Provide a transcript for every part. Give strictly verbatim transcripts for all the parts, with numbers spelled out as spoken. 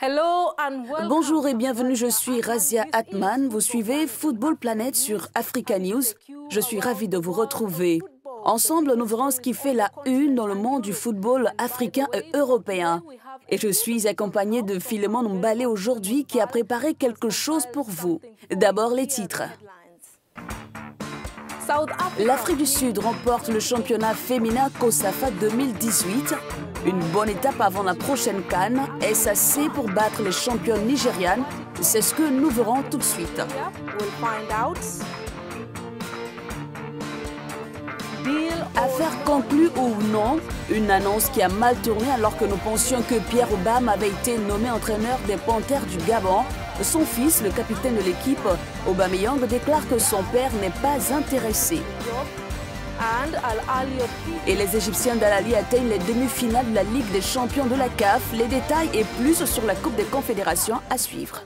Bonjour et bienvenue, je suis Razia Atman. Vous suivez Football Planet sur Africa News. Je suis ravie de vous retrouver. Ensemble, nous verrons ce qui fait la une dans le monde du football africain et européen. Et je suis accompagnée de Philemon Mbalé aujourd'hui qui a préparé quelque chose pour vous. D'abord les titres. L'Afrique du Sud remporte le championnat féminin COSAFA deux mille dix-huit. Une bonne étape avant la prochaine CAN. Est-ce assez pour battre les championnes nigérianes? C'est ce que nous verrons tout de suite. Affaire conclue ou non, une annonce qui a mal tourné alors que nous pensions que Pierre Obama avait été nommé entraîneur des Panthères du Gabon. Son fils, le capitaine de l'équipe, Aubameyang, déclare que son père n'est pas intéressé. Et les Égyptiens d'Al-Ahly atteignent les demi-finales de la Ligue des champions de la C A F. Les détails et plus sur la Coupe des Confédérations à suivre.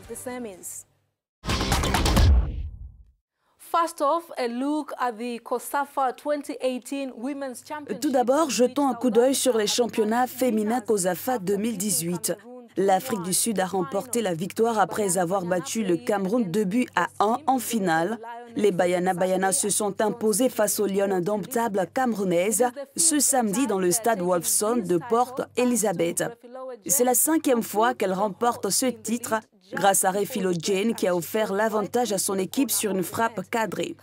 Tout d'abord, jetons un coup d'œil sur les championnats féminins COSAFA deux mille dix-huit. L'Afrique du Sud a remporté la victoire après avoir battu le Cameroun deux buts à un en finale. Les Banyana Banyana se sont imposés face aux Lions indomptables camerounaises ce samedi dans le stade Wolfson de Port Elizabeth. C'est la cinquième fois qu'elle remporte ce titre grâce à Refilo Jane qui a offert l'avantage à son équipe sur une frappe cadrée.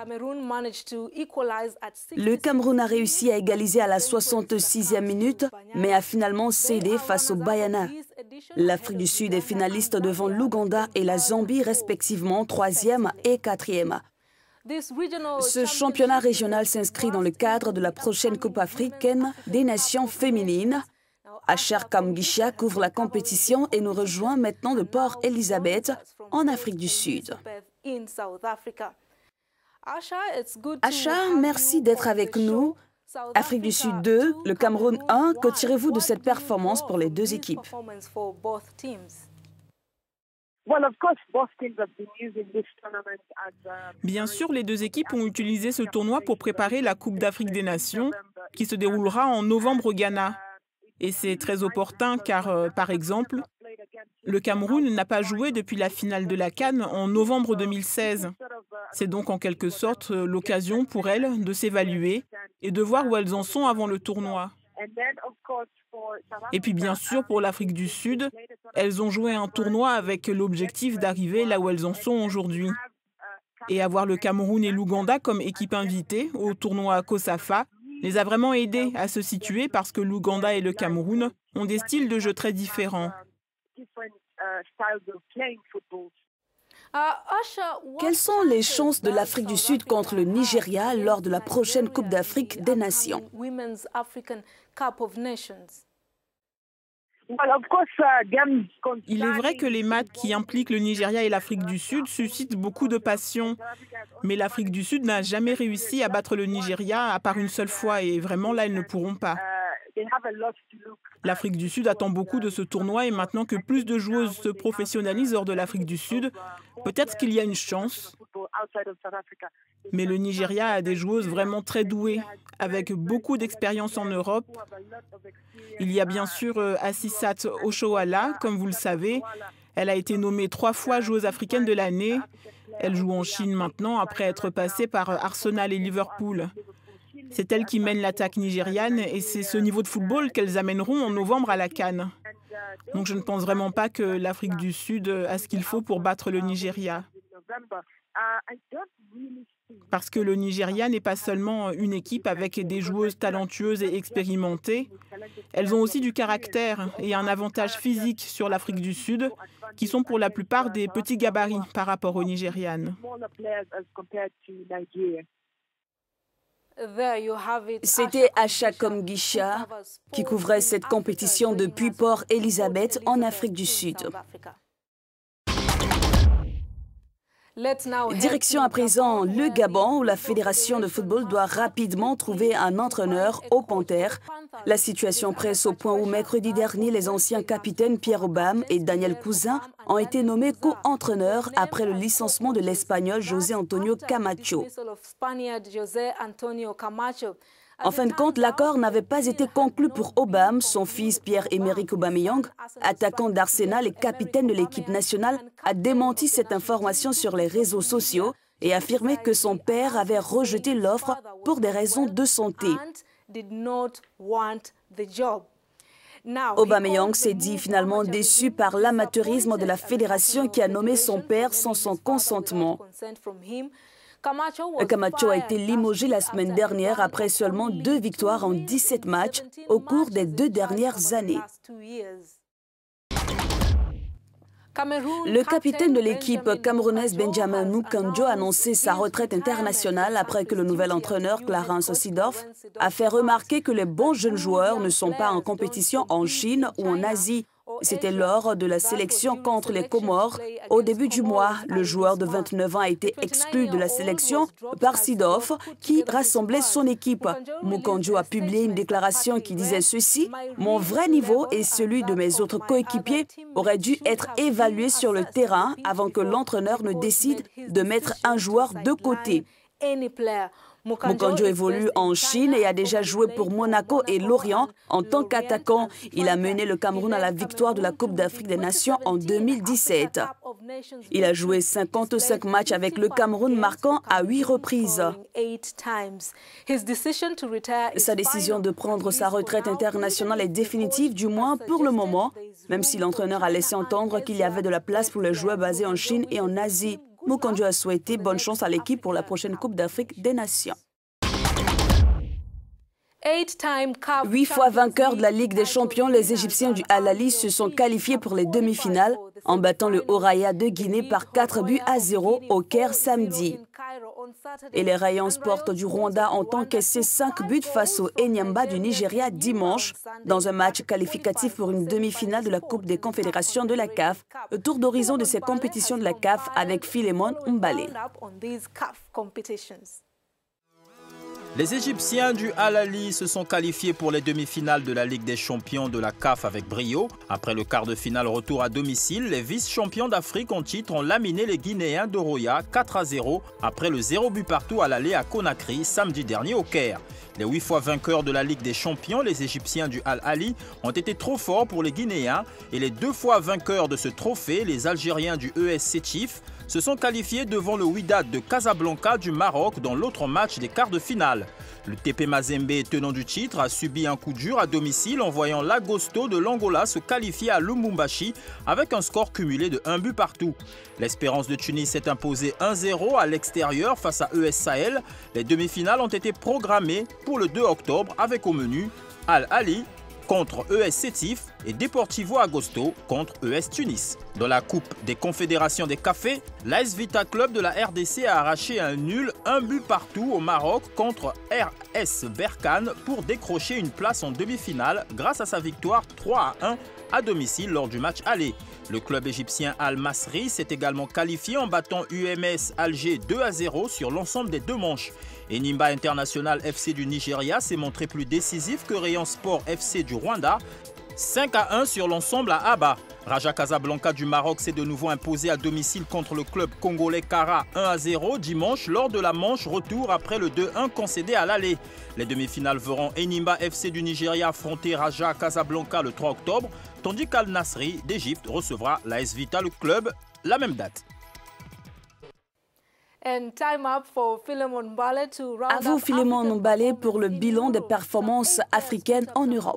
Le Cameroun a réussi à égaliser à la soixante-sixième minute, mais a finalement cédé face aux Banyana. L'Afrique du Sud est finaliste devant l'Ouganda et la Zambie, respectivement troisième et quatrième. Ce championnat régional s'inscrit dans le cadre de la prochaine Coupe africaine des nations féminines. Achar Kamgisha couvre la compétition et nous rejoint maintenant de Port Elizabeth, en Afrique du Sud. Achar, merci d'être avec nous. Afrique du Sud deux, le Cameroun un, que tirez-vous de cette performance pour les deux équipes? Bien sûr, les deux équipes ont utilisé ce tournoi pour préparer la Coupe d'Afrique des Nations qui se déroulera en novembre au Ghana. Et c'est très opportun car, euh, par exemple, le Cameroun n'a pas joué depuis la finale de la CAN en novembre deux mille seize. C'est donc en quelque sorte l'occasion pour elles de s'évaluer et de voir où elles en sont avant le tournoi. Et puis bien sûr, pour l'Afrique du Sud, elles ont joué un tournoi avec l'objectif d'arriver là où elles en sont aujourd'hui. Et avoir le Cameroun et l'Ouganda comme équipe invitée au tournoi COSAFA les a vraiment aidés à se situer parce que l'Ouganda et le Cameroun ont des styles de jeu très différents. Quelles sont les chances de l'Afrique du Sud contre le Nigeria lors de la prochaine Coupe d'Afrique des Nations? Il est vrai que les matchs qui impliquent le Nigeria et l'Afrique du Sud suscitent beaucoup de passion. Mais l'Afrique du Sud n'a jamais réussi à battre le Nigeria à part une seule fois et vraiment là, elles ne pourront pas. L'Afrique du Sud attend beaucoup de ce tournoi et maintenant que plus de joueuses se professionnalisent hors de l'Afrique du Sud, peut-être qu'il y a une chance. Mais le Nigeria a des joueuses vraiment très douées, avec beaucoup d'expérience en Europe. Il y a bien sûr Assissat Oshoala, comme vous le savez. Elle a été nommée trois fois joueuse africaine de l'année. Elle joue en Chine maintenant, après être passée par Arsenal et Liverpool. C'est elle qui mène l'attaque nigériane et c'est ce niveau de football qu'elles amèneront en novembre à la CAN. Donc je ne pense vraiment pas que l'Afrique du Sud a ce qu'il faut pour battre le Nigeria. Parce que le Nigeria n'est pas seulement une équipe avec des joueuses talentueuses et expérimentées. Elles ont aussi du caractère et un avantage physique sur l'Afrique du Sud, qui sont pour la plupart des petits gabarits par rapport aux Nigérianes. C'était Achar Kamgisha qui couvrait cette compétition depuis Port Elizabeth en Afrique du Sud. Direction à présent le Gabon où la Fédération de football doit rapidement trouver un entraîneur aux Panthères. La situation presse au point où mercredi dernier, les anciens capitaines Pierre Obama et Daniel Cousin ont été nommés co-entraîneurs après le licenciement de l'Espagnol José Antonio Camacho. En fin de compte, l'accord n'avait pas été conclu pour Aubame, son fils Pierre-Emerick Aubameyang, attaquant d'Arsenal et capitaine de l'équipe nationale, a démenti cette information sur les réseaux sociaux et affirmé que son père avait rejeté l'offre pour des raisons de santé. Aubameyang s'est dit finalement déçu par l'amateurisme de la fédération qui a nommé son père sans son consentement. Camacho a été limogé la semaine dernière après seulement deux victoires en dix-sept matchs au cours des deux dernières années. Le capitaine de l'équipe camerounaise Benjamin Mukanjo a annoncé sa retraite internationale après que le nouvel entraîneur Clarence Seedorf a fait remarquer que les bons jeunes joueurs ne sont pas en compétition en Chine ou en Asie. C'était lors de la sélection contre les Comores. Au début du mois, le joueur de vingt-neuf ans a été exclu de la sélection par Seedorf qui rassemblait son équipe. Mukanjo a publié une déclaration qui disait ceci: « Mon vrai niveau et celui de mes autres coéquipiers auraient dû être évalués sur le terrain avant que l'entraîneur ne décide de mettre un joueur de côté. » Mukanjo évolue en Chine et a déjà joué pour Monaco et Lorient. En tant qu'attaquant, il a mené le Cameroun à la victoire de la Coupe d'Afrique des Nations en deux mille dix-sept. Il a joué cinquante-cinq matchs avec le Cameroun, marquant à huit reprises. Sa décision de prendre sa retraite internationale est définitive, du moins pour le moment, même si l'entraîneur a laissé entendre qu'il y avait de la place pour les joueurs basés en Chine et en Asie. Mukanjo a souhaité bonne chance à l'équipe pour la prochaine Coupe d'Afrique des Nations. Huit fois vainqueurs de la Ligue des Champions, les Égyptiens du Al Ahly se sont qualifiés pour les demi-finales en battant le Horaya de Guinée par quatre buts à zéro au Caire samedi. Et les Rayon Sport du Rwanda ont encaissé cinq buts face au Enyamba du Nigeria dimanche dans un match qualificatif pour une demi-finale de la Coupe des Confédérations de la C A F. Le tour d'horizon de ces compétitions de la C A F avec Philemon Mbale. Les Égyptiens du Al Ahly se sont qualifiés pour les demi-finales de la Ligue des Champions de la C A F avec brio. Après le quart de finale retour à domicile, les vice-champions d'Afrique en titre ont laminé les Guinéens d'Oroya quatre à zéro après le zéro but partout à l'aller à Conakry samedi dernier au Caire. Les huit fois vainqueurs de la Ligue des Champions, les Égyptiens du Al Ahly, ont été trop forts pour les Guinéens et les deux fois vainqueurs de ce trophée, les Algériens du E S Sétif, se sont qualifiés devant le Wydad de Casablanca du Maroc dans l'autre match des quarts de finale. Le T P Mazembe, tenant du titre, a subi un coup dur à domicile en voyant l'Agosto de l'Angola se qualifier à Lubumbashi avec un score cumulé de un but partout. L'Espérance de Tunis s'est imposée un zéro à l'extérieur face à E S Sahel. Les demi-finales ont été programmées pour le deux octobre avec au menu Al Ahly contre E S Sétif et Deportivo Agosto contre E S Tunis. Dans la Coupe des Confédérations des Cafés, l'A S Vita Club de la R D C a arraché un nul, un but partout au Maroc contre R S Berkane pour décrocher une place en demi-finale grâce à sa victoire trois à un à domicile lors du match aller. Le club égyptien Al Masry s'est également qualifié en battant U M S Alger deux à zéro sur l'ensemble des deux manches. Enyimba International F C du Nigeria s'est montré plus décisif que Rayon Sport F C du Rwanda, cinq à un sur l'ensemble à Aba. Raja Casablanca du Maroc s'est de nouveau imposé à domicile contre le club congolais Kara un à zéro dimanche lors de la manche retour après le deux un concédé à l'aller. Les demi-finales verront Enyimba F C du Nigeria affronter Raja Casablanca le trois octobre, tandis qu'Al Nasri d'Égypte recevra l'A S Vita le club la même date. À vous, Philemon Mbale, pour le bilan des performances africaines en Europe.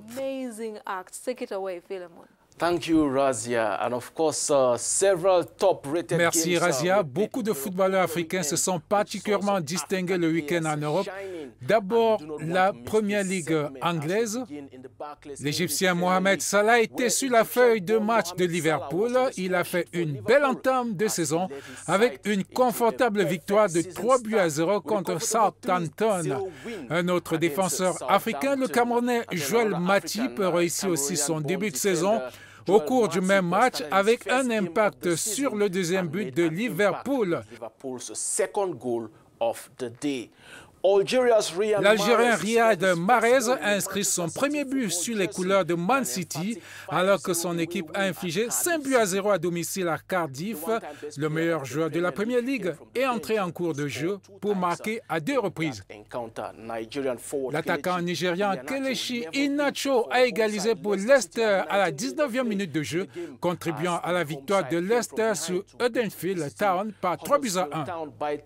Merci Razia. Beaucoup de footballeurs africains se sont particulièrement distingués le week-end en Europe. D'abord, la Première Ligue anglaise. L'Égyptien Mohamed Salah était sur la feuille de match de Liverpool. Il a fait une belle entame de saison avec une confortable victoire de trois buts à zéro contre Southampton. Un autre défenseur africain, le Camerounais Joël Matip, réussit aussi son début de saison au cours du même match avec un impact sur le deuxième but de Liverpool. L'Algérien Riyad Mahrez a inscrit son premier but sur les couleurs de Man City, alors que son équipe a infligé cinq buts à zéro à domicile à Cardiff. Le meilleur joueur de la Premier League est entré en cours de jeu pour marquer à deux reprises. L'attaquant nigérian Kelechi Iheanacho a égalisé pour Leicester à la dix-neuvième minute de jeu, contribuant à la victoire de Leicester sur Huddersfield Town par trois buts à un.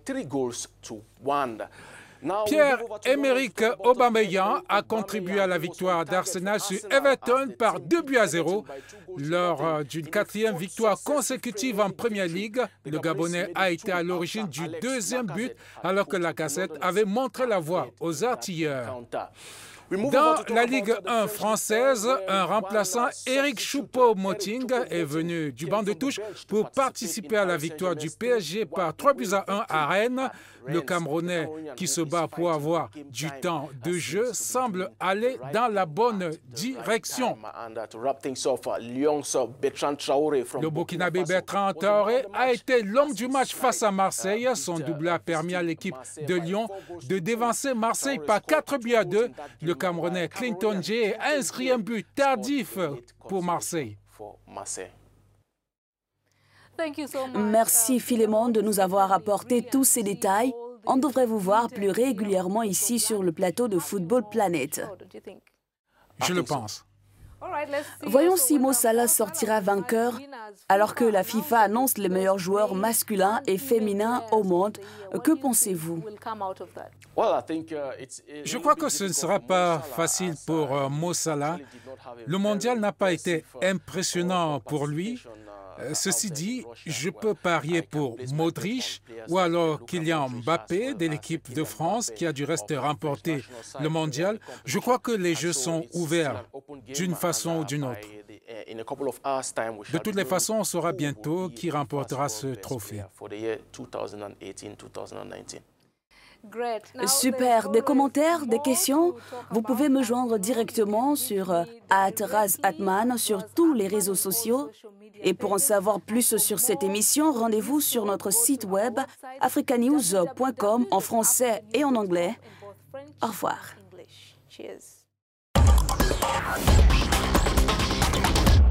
Pierre-Emerick Aubameyang a contribué à la victoire d'Arsenal sur Everton par deux buts à zéro. Lors d'une quatrième victoire consécutive en Premier League, le Gabonais a été à l'origine du deuxième but alors que Lacazette avait montré la voie aux artilleurs. Dans la Ligue un française, un remplaçant, Eric Choupo-Moting, est venu du banc de touche pour participer à la victoire du P S G par trois buts à un à Rennes. Le Camerounais, qui se bat pour avoir du temps de jeu, semble aller dans la bonne direction. Le Burkinabé Bertrand Traoré a été l'homme du match face à Marseille. Son doublé a permis à l'équipe de Lyon de dévancer Marseille par quatre buts à deux. Le Camerounais Clinton Jay a inscrit un but tardif pour Marseille. Merci Philémon de nous avoir apporté tous ces détails. On devrait vous voir plus régulièrement ici sur le plateau de Football Planet. Je le pense. Voyons si Mo Salah sortira vainqueur alors que la FIFA annonce les meilleurs joueurs masculins et féminins au monde. Que pensez-vous? Je crois que ce ne sera pas facile pour Mo Salah. Le mondial n'a pas été impressionnant pour lui. Ceci dit, je peux parier pour Modric ou alors Kylian Mbappé de l'équipe de France qui a du reste remporté le mondial. Je crois que les jeux sont ouverts d'une façon ou d'une autre. De toutes les façons, on saura bientôt qui remportera ce trophée. Super. Des commentaires, des questions? Vous pouvez me joindre directement sur arobase raz atman sur tous les réseaux sociaux. Et pour en savoir plus sur cette émission, rendez-vous sur notre site web africanews point com en français et en anglais. Au revoir.